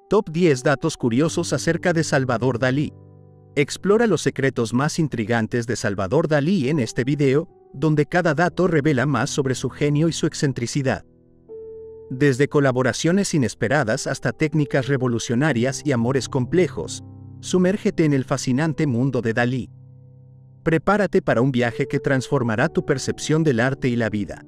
Top 10 datos curiosos acerca de Salvador Dalí. Explora los secretos más intrigantes de Salvador Dalí en este video, donde cada dato revela más sobre su genio y su excentricidad. Desde colaboraciones inesperadas hasta técnicas revolucionarias y amores complejos, sumérgete en el fascinante mundo de Dalí. Prepárate para un viaje que transformará tu percepción del arte y la vida.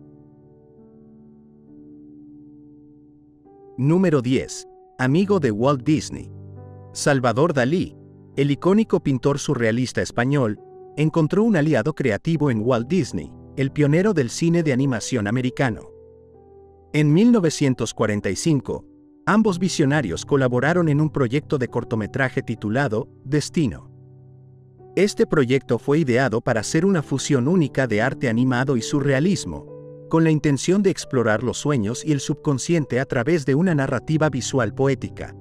Número 10. Amigo de Walt Disney. Salvador Dalí, el icónico pintor surrealista español, encontró un aliado creativo en Walt Disney, el pionero del cine de animación americano. En 1945, ambos visionarios colaboraron en un proyecto de cortometraje titulado Destino. Este proyecto fue ideado para ser una fusión única de arte animado y surrealismo, con la intención de explorar los sueños y el subconsciente a través de una narrativa visual poética.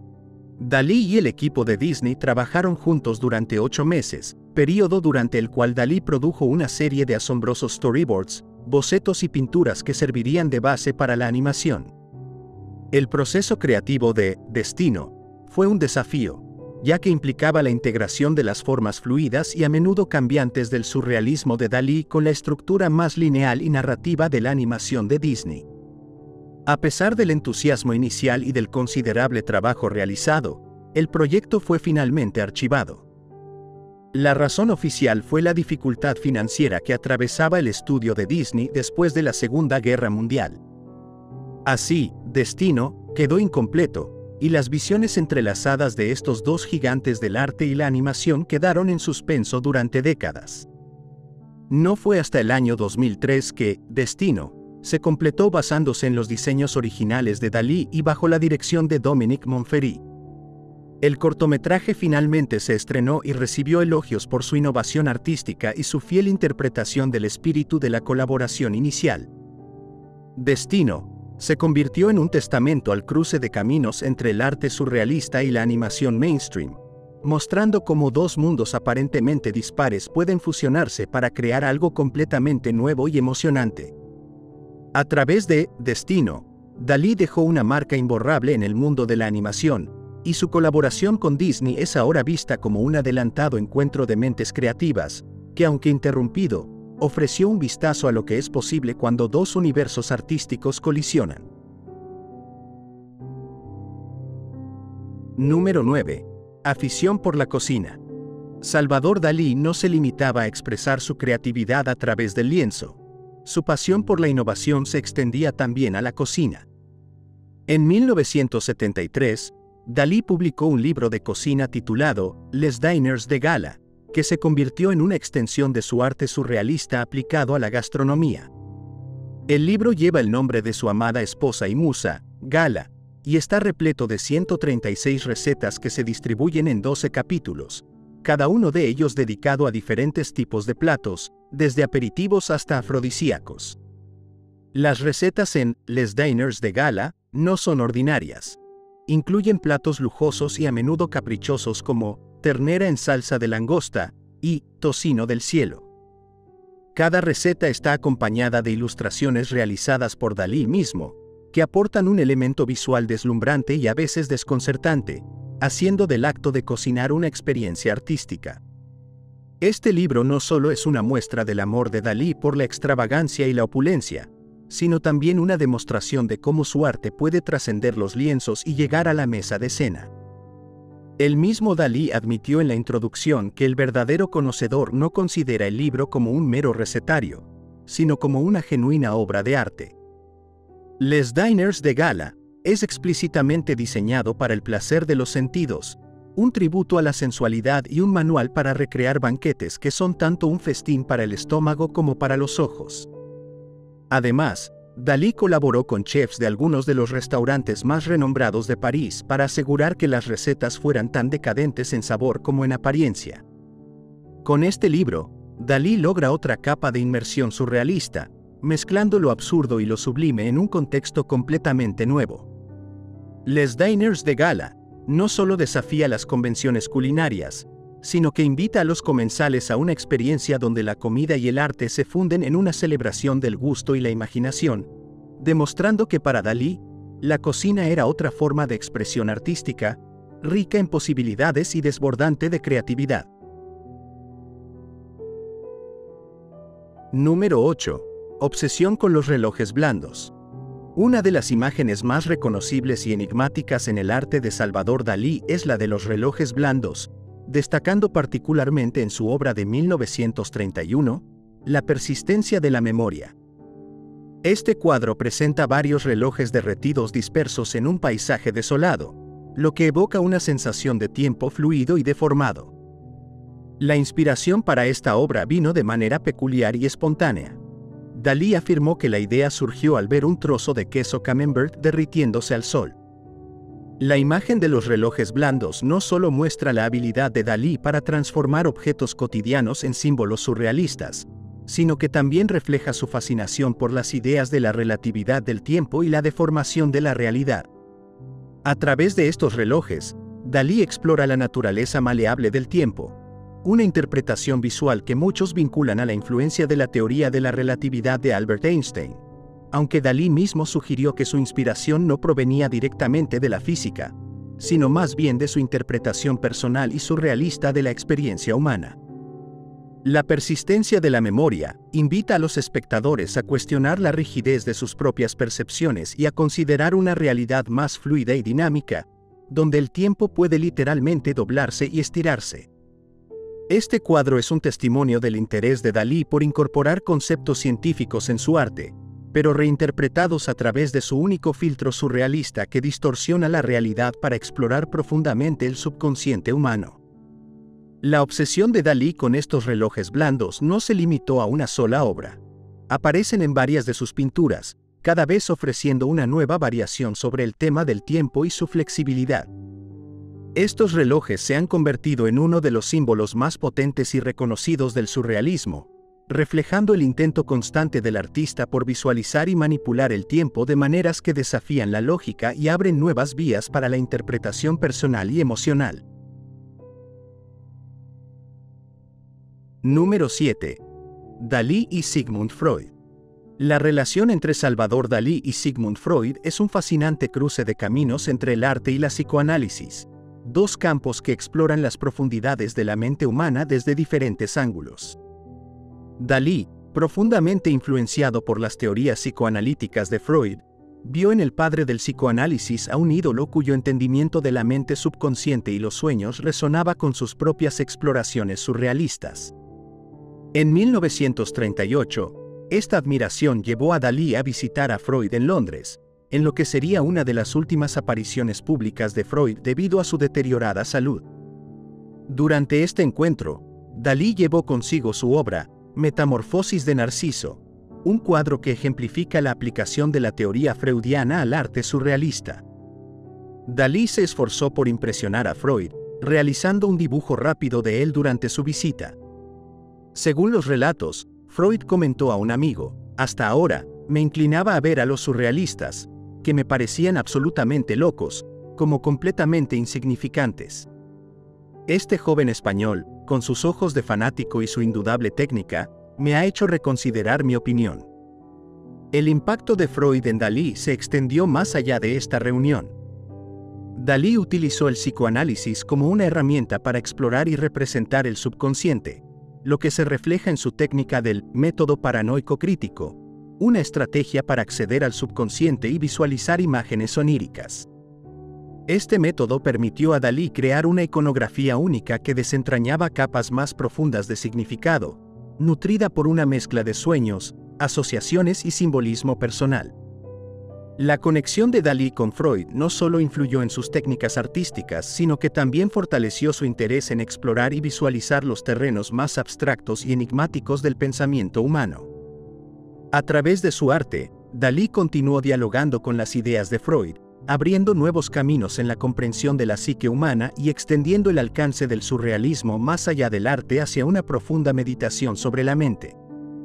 Dalí y el equipo de Disney trabajaron juntos durante 8 meses, período durante el cual Dalí produjo una serie de asombrosos storyboards, bocetos y pinturas que servirían de base para la animación. El proceso creativo de Destino fue un desafío, ya que implicaba la integración de las formas fluidas y a menudo cambiantes del surrealismo de Dalí con la estructura más lineal y narrativa de la animación de Disney. A pesar del entusiasmo inicial y del considerable trabajo realizado, el proyecto fue finalmente archivado. La razón oficial fue la dificultad financiera que atravesaba el estudio de Disney después de la Segunda Guerra Mundial. Así, Destino quedó incompleto, y las visiones entrelazadas de estos dos gigantes del arte y la animación quedaron en suspenso durante décadas. No fue hasta el año 2003 que Destino se completó basándose en los diseños originales de Dalí y bajo la dirección de Dominique Monferi. El cortometraje finalmente se estrenó y recibió elogios por su innovación artística y su fiel interpretación del espíritu de la colaboración inicial. Destino se convirtió en un testamento al cruce de caminos entre el arte surrealista y la animación mainstream, mostrando cómo dos mundos aparentemente dispares pueden fusionarse para crear algo completamente nuevo y emocionante. A través de Destino, Dalí dejó una marca imborrable en el mundo de la animación, y su colaboración con Disney es ahora vista como un adelantado encuentro de mentes creativas, que aunque interrumpido, ofreció un vistazo a lo que es posible cuando dos universos artísticos colisionan. Número 9. Afición por la cocina. Salvador Dalí no se limitaba a expresar su creatividad a través del lienzo. Su pasión por la innovación se extendía también a la cocina. En 1973, Dalí publicó un libro de cocina titulado Les Diners de Gala, que se convirtió en una extensión de su arte surrealista aplicado a la gastronomía. El libro lleva el nombre de su amada esposa y musa, Gala, y está repleto de 136 recetas que se distribuyen en 12 capítulos, cada uno de ellos dedicado a diferentes tipos de platos, desde aperitivos hasta afrodisíacos. Las recetas en Les Diners de Gala no son ordinarias. Incluyen platos lujosos y a menudo caprichosos como ternera en salsa de langosta y tocino del cielo. Cada receta está acompañada de ilustraciones realizadas por Dalí mismo, que aportan un elemento visual deslumbrante y a veces desconcertante, haciendo del acto de cocinar una experiencia artística. Este libro no solo es una muestra del amor de Dalí por la extravagancia y la opulencia, sino también una demostración de cómo su arte puede trascender los lienzos y llegar a la mesa de cena. El mismo Dalí admitió en la introducción que el verdadero conocedor no considera el libro como un mero recetario, sino como una genuina obra de arte. Les Diners de Gala es explícitamente diseñado para el placer de los sentidos, un tributo a la sensualidad y un manual para recrear banquetes que son tanto un festín para el estómago como para los ojos. Además, Dalí colaboró con chefs de algunos de los restaurantes más renombrados de París para asegurar que las recetas fueran tan decadentes en sabor como en apariencia. Con este libro, Dalí logra otra capa de inmersión surrealista, mezclando lo absurdo y lo sublime en un contexto completamente nuevo. Les Diners de Gala no solo desafía las convenciones culinarias, sino que invita a los comensales a una experiencia donde la comida y el arte se funden en una celebración del gusto y la imaginación, demostrando que para Dalí, La cocina era otra forma de expresión artística, rica en posibilidades y desbordante de creatividad. Número 8. Obsesión con los relojes blandos. Una de las imágenes más reconocibles y enigmáticas en el arte de Salvador Dalí es la de los relojes blandos, destacando particularmente en su obra de 1931, La persistencia de la memoria. Este cuadro presenta varios relojes derretidos dispersos en un paisaje desolado, lo que evoca una sensación de tiempo fluido y deformado. La inspiración para esta obra vino de manera peculiar y espontánea. Dalí afirmó que la idea surgió al ver un trozo de queso camembert derritiéndose al sol. La imagen de los relojes blandos no solo muestra la habilidad de Dalí para transformar objetos cotidianos en símbolos surrealistas, sino que también refleja su fascinación por las ideas de la relatividad del tiempo y la deformación de la realidad. A través de estos relojes, Dalí explora la naturaleza maleable del tiempo, una interpretación visual que muchos vinculan a la influencia de la teoría de la relatividad de Albert Einstein, aunque Dalí mismo sugirió que su inspiración no provenía directamente de la física, sino más bien de su interpretación personal y surrealista de la experiencia humana. La persistencia de la memoria invita a los espectadores a cuestionar la rigidez de sus propias percepciones y a considerar una realidad más fluida y dinámica, donde el tiempo puede literalmente doblarse y estirarse. Este cuadro es un testimonio del interés de Dalí por incorporar conceptos científicos en su arte, pero reinterpretados a través de su único filtro surrealista que distorsiona la realidad para explorar profundamente el subconsciente humano. La obsesión de Dalí con estos relojes blandos no se limitó a una sola obra. Aparecen en varias de sus pinturas, cada vez ofreciendo una nueva variación sobre el tema del tiempo y su flexibilidad. Estos relojes se han convertido en uno de los símbolos más potentes y reconocidos del surrealismo, reflejando el intento constante del artista por visualizar y manipular el tiempo de maneras que desafían la lógica y abren nuevas vías para la interpretación personal y emocional. Número 7. Dalí y Sigmund Freud. La relación entre Salvador Dalí y Sigmund Freud es un fascinante cruce de caminos entre el arte y la psicoanálisis, dos campos que exploran las profundidades de la mente humana desde diferentes ángulos. Dalí, profundamente influenciado por las teorías psicoanalíticas de Freud, vio en el padre del psicoanálisis a un ídolo cuyo entendimiento de la mente subconsciente y los sueños resonaba con sus propias exploraciones surrealistas. En 1938, esta admiración llevó a Dalí a visitar a Freud en Londres, en lo que sería una de las últimas apariciones públicas de Freud debido a su deteriorada salud. Durante este encuentro, Dalí llevó consigo su obra, Metamorfosis de Narciso, un cuadro que ejemplifica la aplicación de la teoría freudiana al arte surrealista. Dalí se esforzó por impresionar a Freud, realizando un dibujo rápido de él durante su visita. Según los relatos, Freud comentó a un amigo: «Hasta ahora, me inclinaba a ver a los surrealistas, que me parecían absolutamente locos, como completamente insignificantes. Este joven español, con sus ojos de fanático y su indudable técnica, me ha hecho reconsiderar mi opinión». El impacto de Freud en Dalí se extendió más allá de esta reunión. Dalí utilizó el psicoanálisis como una herramienta para explorar y representar el subconsciente, lo que se refleja en su técnica del método paranoico crítico, una estrategia para acceder al subconsciente y visualizar imágenes oníricas. Este método permitió a Dalí crear una iconografía única que desentrañaba capas más profundas de significado, nutrida por una mezcla de sueños, asociaciones y simbolismo personal. La conexión de Dalí con Freud no solo influyó en sus técnicas artísticas, sino que también fortaleció su interés en explorar y visualizar los terrenos más abstractos y enigmáticos del pensamiento humano. A través de su arte, Dalí continuó dialogando con las ideas de Freud, abriendo nuevos caminos en la comprensión de la psique humana y extendiendo el alcance del surrealismo más allá del arte hacia una profunda meditación sobre la mente.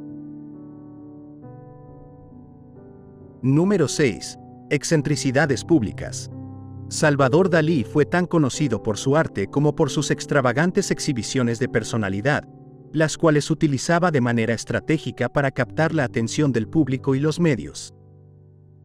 Número 6. Excentricidades públicas. Salvador Dalí fue tan conocido por su arte como por sus extravagantes exhibiciones de personalidad, las cuales utilizaba de manera estratégica para captar la atención del público y los medios.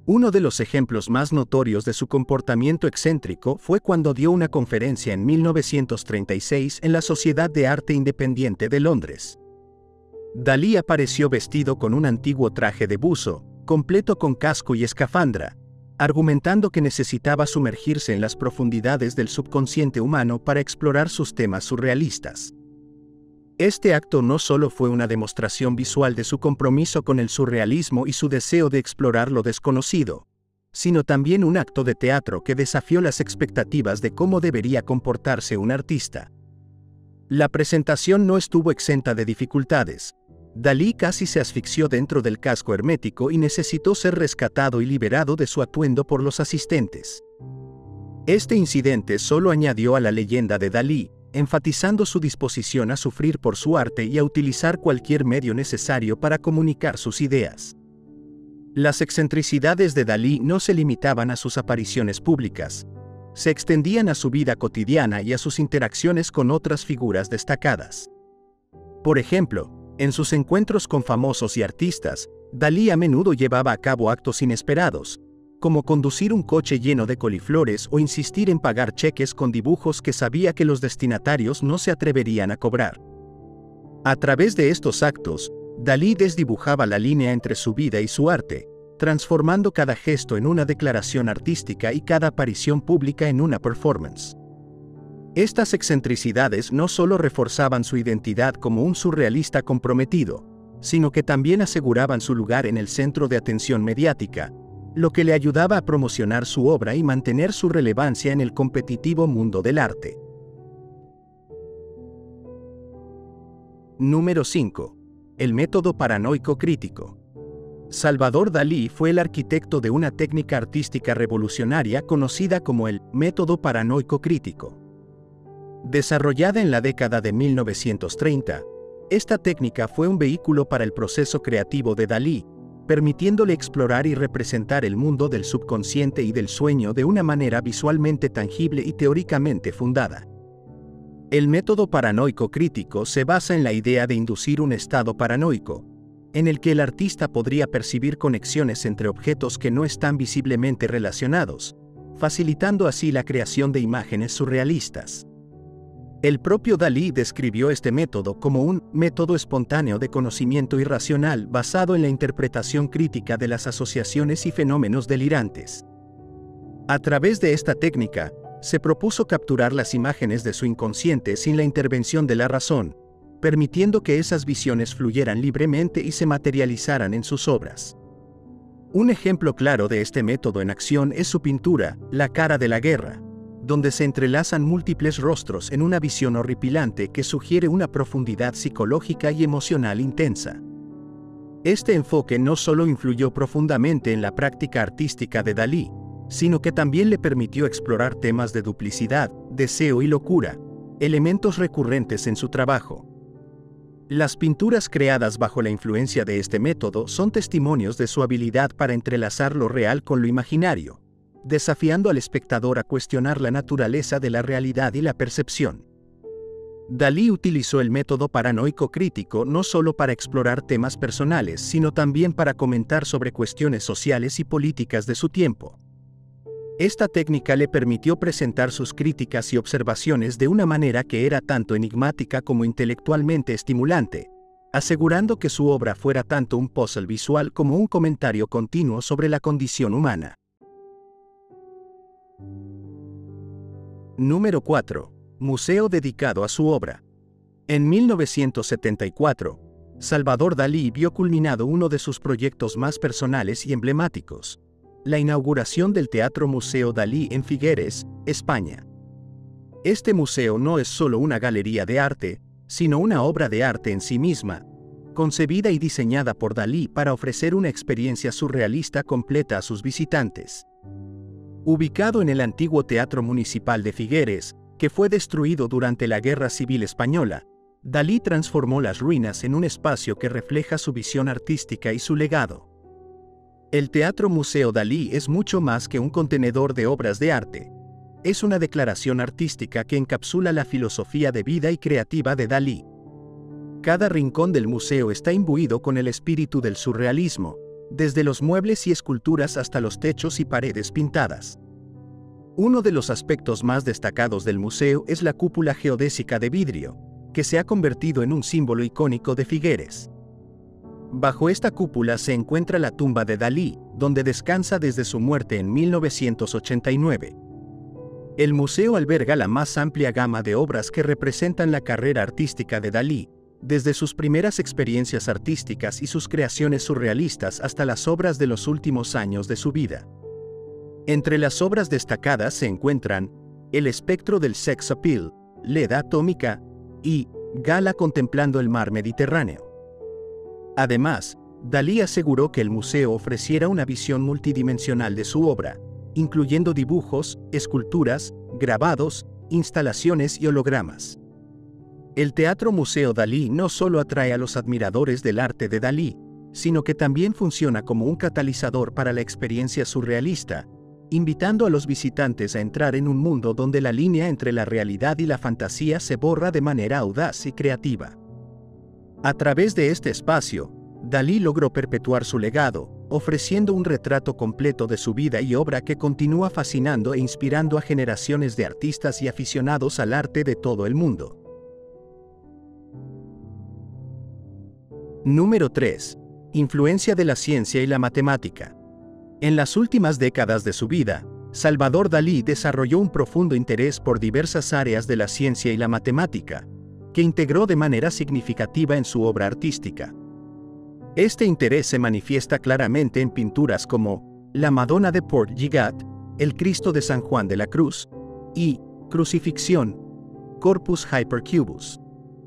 Uno de los ejemplos más notorios de su comportamiento excéntrico fue cuando dio una conferencia en 1936 en la Sociedad de Arte Independiente de Londres. Dalí apareció vestido con un antiguo traje de buzo, completo con casco y escafandra, argumentando que necesitaba sumergirse en las profundidades del subconsciente humano para explorar sus temas surrealistas. Este acto no solo fue una demostración visual de su compromiso con el surrealismo y su deseo de explorar lo desconocido, sino también un acto de teatro que desafió las expectativas de cómo debería comportarse un artista. La presentación no estuvo exenta de dificultades. Dalí casi se asfixió dentro del casco hermético y necesitó ser rescatado y liberado de su atuendo por los asistentes. Este incidente solo añadió a la leyenda de Dalí, enfatizando su disposición a sufrir por su arte y a utilizar cualquier medio necesario para comunicar sus ideas. Las excentricidades de Dalí no se limitaban a sus apariciones públicas, se extendían a su vida cotidiana y a sus interacciones con otras figuras destacadas. Por ejemplo, en sus encuentros con famosos y artistas, Dalí a menudo llevaba a cabo actos inesperados, como conducir un coche lleno de coliflores o insistir en pagar cheques con dibujos que sabía que los destinatarios no se atreverían a cobrar. A través de estos actos, Dalí desdibujaba la línea entre su vida y su arte, transformando cada gesto en una declaración artística y cada aparición pública en una performance. Estas excentricidades no solo reforzaban su identidad como un surrealista comprometido, sino que también aseguraban su lugar en el centro de atención mediática, lo que le ayudaba a promocionar su obra y mantener su relevancia en el competitivo mundo del arte. Número 5. El método paranoico crítico. Salvador Dalí fue el arquitecto de una técnica artística revolucionaria conocida como el método paranoico crítico. Desarrollada en la década de 1930, esta técnica fue un vehículo para el proceso creativo de Dalí, permitiéndole explorar y representar el mundo del subconsciente y del sueño de una manera visualmente tangible y teóricamente fundada. El método paranoico crítico se basa en la idea de inducir un estado paranoico, en el que el artista podría percibir conexiones entre objetos que no están visiblemente relacionados, facilitando así la creación de imágenes surrealistas. El propio Dalí describió este método como un método espontáneo de conocimiento irracional basado en la interpretación crítica de las asociaciones y fenómenos delirantes. A través de esta técnica, se propuso capturar las imágenes de su inconsciente sin la intervención de la razón, permitiendo que esas visiones fluyeran libremente y se materializaran en sus obras. Un ejemplo claro de este método en acción es su pintura, La cara de la guerra, donde se entrelazan múltiples rostros en una visión horripilante que sugiere una profundidad psicológica y emocional intensa. Este enfoque no solo influyó profundamente en la práctica artística de Dalí, sino que también le permitió explorar temas de duplicidad, deseo y locura, elementos recurrentes en su trabajo. Las pinturas creadas bajo la influencia de este método son testimonios de su habilidad para entrelazar lo real con lo imaginario, desafiando al espectador a cuestionar la naturaleza de la realidad y la percepción. Dalí utilizó el método paranoico crítico no solo para explorar temas personales, sino también para comentar sobre cuestiones sociales y políticas de su tiempo. Esta técnica le permitió presentar sus críticas y observaciones de una manera que era tanto enigmática como intelectualmente estimulante, asegurando que su obra fuera tanto un puzzle visual como un comentario continuo sobre la condición humana. Número 4. Museo dedicado a su obra. En 1974, Salvador Dalí vio culminado uno de sus proyectos más personales y emblemáticos, la inauguración del Teatro Museo Dalí en Figueres, España. Este museo no es solo una galería de arte, sino una obra de arte en sí misma, concebida y diseñada por Dalí para ofrecer una experiencia surrealista completa a sus visitantes. Ubicado en el antiguo Teatro Municipal de Figueres, que fue destruido durante la Guerra Civil Española, Dalí transformó las ruinas en un espacio que refleja su visión artística y su legado. El Teatro Museo Dalí es mucho más que un contenedor de obras de arte. Es una declaración artística que encapsula la filosofía de vida y creativa de Dalí. Cada rincón del museo está imbuido con el espíritu del surrealismo, desde los muebles y esculturas hasta los techos y paredes pintadas. Uno de los aspectos más destacados del museo es la cúpula geodésica de vidrio, que se ha convertido en un símbolo icónico de Figueres. Bajo esta cúpula se encuentra la tumba de Dalí, donde descansa desde su muerte en 1989. El museo alberga la más amplia gama de obras que representan la carrera artística de Dalí, desde sus primeras experiencias artísticas y sus creaciones surrealistas hasta las obras de los últimos años de su vida. Entre las obras destacadas se encuentran El espectro del sex appeal, Leda atómica y Gala contemplando el mar Mediterráneo. Además, Dalí aseguró que el museo ofreciera una visión multidimensional de su obra, incluyendo dibujos, esculturas, grabados, instalaciones y hologramas. El Teatro Museo Dalí no solo atrae a los admiradores del arte de Dalí, sino que también funciona como un catalizador para la experiencia surrealista, invitando a los visitantes a entrar en un mundo donde la línea entre la realidad y la fantasía se borra de manera audaz y creativa. A través de este espacio, Dalí logró perpetuar su legado, ofreciendo un retrato completo de su vida y obra que continúa fascinando e inspirando a generaciones de artistas y aficionados al arte de todo el mundo. Número 3. Influencia de la ciencia y la matemática. En las últimas décadas de su vida, Salvador Dalí desarrolló un profundo interés por diversas áreas de la ciencia y la matemática, que integró de manera significativa en su obra artística. Este interés se manifiesta claramente en pinturas como La Madonna de Port Lligat, El Cristo de San Juan de la Cruz y Crucifixión, Corpus Hypercubus.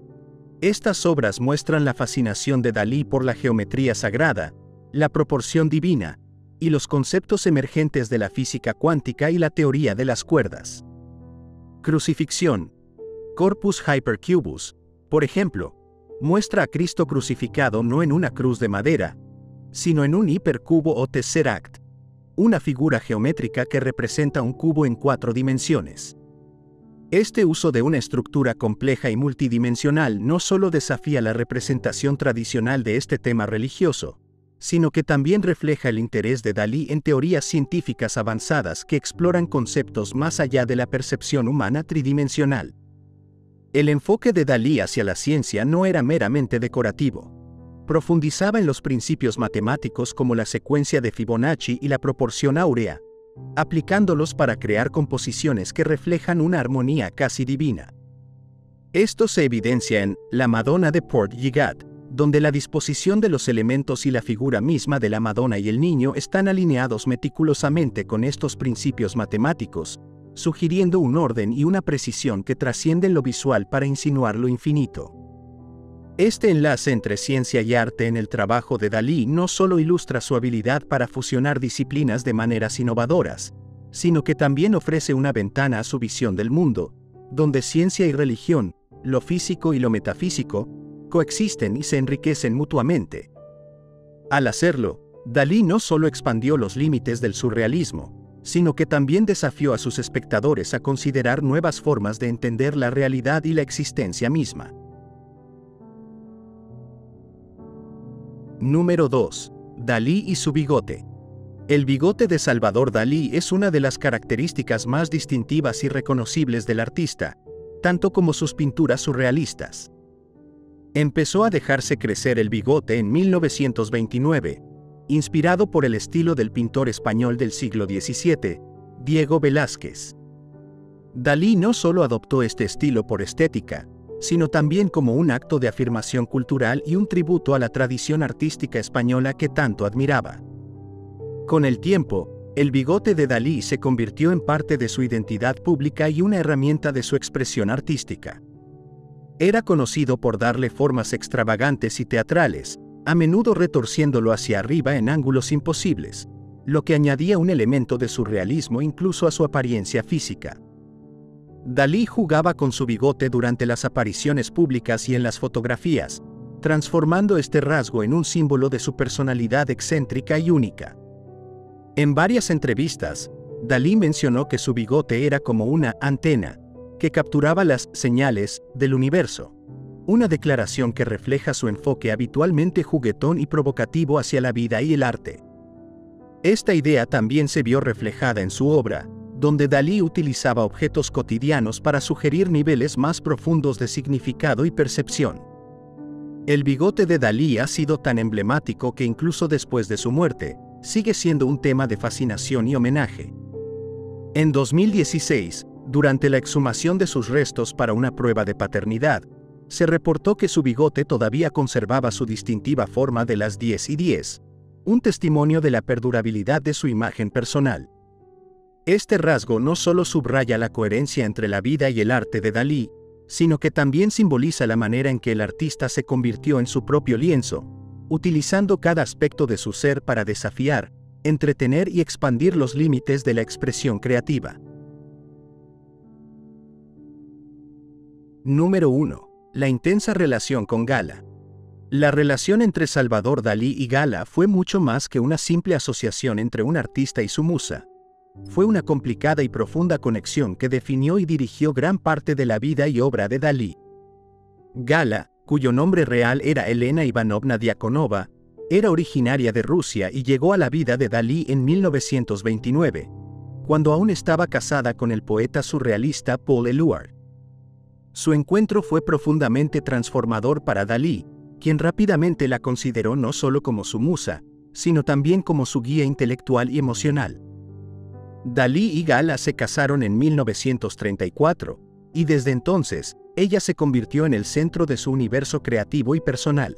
Estas obras muestran la fascinación de Dalí por la geometría sagrada, la proporción divina, y los conceptos emergentes de la física cuántica y la teoría de las cuerdas. Crucifixión, Corpus Hypercubus, por ejemplo, muestra a Cristo crucificado no en una cruz de madera, sino en un hipercubo o tesseract, una figura geométrica que representa un cubo en 4 dimensiones. Este uso de una estructura compleja y multidimensional no solo desafía la representación tradicional de este tema religioso, sino que también refleja el interés de Dalí en teorías científicas avanzadas que exploran conceptos más allá de la percepción humana tridimensional. El enfoque de Dalí hacia la ciencia no era meramente decorativo. Profundizaba en los principios matemáticos como la secuencia de Fibonacci y la proporción áurea, aplicándolos para crear composiciones que reflejan una armonía casi divina. Esto se evidencia en La Madonna de Port Lligat, donde la disposición de los elementos y la figura misma de la Madonna y el niño están alineados meticulosamente con estos principios matemáticos, sugiriendo un orden y una precisión que trascienden lo visual para insinuar lo infinito. Este enlace entre ciencia y arte en el trabajo de Dalí no solo ilustra su habilidad para fusionar disciplinas de maneras innovadoras, sino que también ofrece una ventana a su visión del mundo, donde ciencia y religión, lo físico y lo metafísico, coexisten y se enriquecen mutuamente. Al hacerlo, Dalí no solo expandió los límites del surrealismo, sino que también desafió a sus espectadores a considerar nuevas formas de entender la realidad y la existencia misma. Número 2. Dalí y su bigote. El bigote de Salvador Dalí es una de las características más distintivas y reconocibles del artista, tanto como sus pinturas surrealistas. Empezó a dejarse crecer el bigote en 1929, inspirado por el estilo del pintor español del siglo XVII, Diego Velázquez. Dalí no solo adoptó este estilo por estética, sino también como un acto de afirmación cultural y un tributo a la tradición artística española que tanto admiraba. Con el tiempo, el bigote de Dalí se convirtió en parte de su identidad pública y una herramienta de su expresión artística. Era conocido por darle formas extravagantes y teatrales, a menudo retorciéndolo hacia arriba en ángulos imposibles, lo que añadía un elemento de surrealismo incluso a su apariencia física. Dalí jugaba con su bigote durante las apariciones públicas y en las fotografías, transformando este rasgo en un símbolo de su personalidad excéntrica y única. En varias entrevistas, Dalí mencionó que su bigote era como una antena, que capturaba las señales del universo, una declaración que refleja su enfoque habitualmente juguetón y provocativo hacia la vida y el arte. Esta idea también se vio reflejada en su obra, donde Dalí utilizaba objetos cotidianos para sugerir niveles más profundos de significado y percepción. El bigote de Dalí ha sido tan emblemático que incluso después de su muerte, sigue siendo un tema de fascinación y homenaje. En 2016, durante la exhumación de sus restos para una prueba de paternidad, se reportó que su bigote todavía conservaba su distintiva forma de las 10 y 10, un testimonio de la perdurabilidad de su imagen personal. Este rasgo no solo subraya la coherencia entre la vida y el arte de Dalí, sino que también simboliza la manera en que el artista se convirtió en su propio lienzo, utilizando cada aspecto de su ser para desafiar, entretener y expandir los límites de la expresión creativa. Número 1. La intensa relación con Gala. La relación entre Salvador Dalí y Gala fue mucho más que una simple asociación entre un artista y su musa. Fue una complicada y profunda conexión que definió y dirigió gran parte de la vida y obra de Dalí. Gala, cuyo nombre real era Elena Ivanovna Diakonova, era originaria de Rusia y llegó a la vida de Dalí en 1929, cuando aún estaba casada con el poeta surrealista Paul Éluard. Su encuentro fue profundamente transformador para Dalí, quien rápidamente la consideró no solo como su musa, sino también como su guía intelectual y emocional. Dalí y Gala se casaron en 1934, y desde entonces, ella se convirtió en el centro de su universo creativo y personal.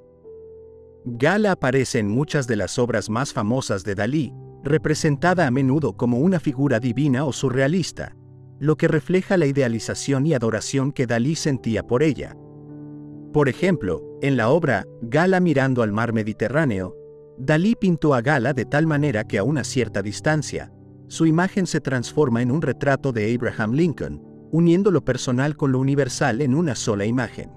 Gala aparece en muchas de las obras más famosas de Dalí, representada a menudo como una figura divina o surrealista, lo que refleja la idealización y adoración que Dalí sentía por ella. Por ejemplo, en la obra Gala mirando al mar Mediterráneo, Dalí pintó a Gala de tal manera que a una cierta distancia, su imagen se transforma en un retrato de Abraham Lincoln, uniendo lo personal con lo universal en una sola imagen.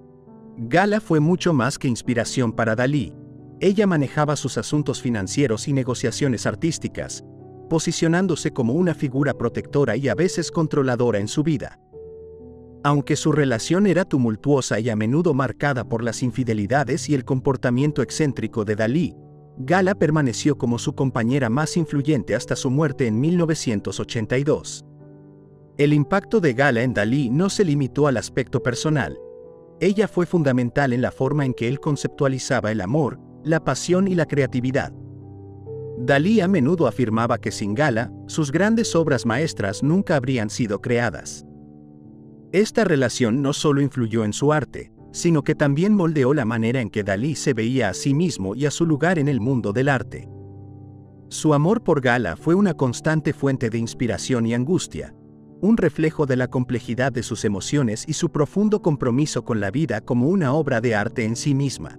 Gala fue mucho más que inspiración para Dalí. Ella manejaba sus asuntos financieros y negociaciones artísticas, posicionándose como una figura protectora y a veces controladora en su vida. Aunque su relación era tumultuosa y a menudo marcada por las infidelidades y el comportamiento excéntrico de Dalí, Gala permaneció como su compañera más influyente hasta su muerte en 1982. El impacto de Gala en Dalí no se limitó al aspecto personal. Ella fue fundamental en la forma en que él conceptualizaba el amor, la pasión y la creatividad. Dalí a menudo afirmaba que sin Gala, sus grandes obras maestras nunca habrían sido creadas. Esta relación no solo influyó en su arte, sino que también moldeó la manera en que Dalí se veía a sí mismo y a su lugar en el mundo del arte. Su amor por Gala fue una constante fuente de inspiración y angustia, un reflejo de la complejidad de sus emociones y su profundo compromiso con la vida como una obra de arte en sí misma.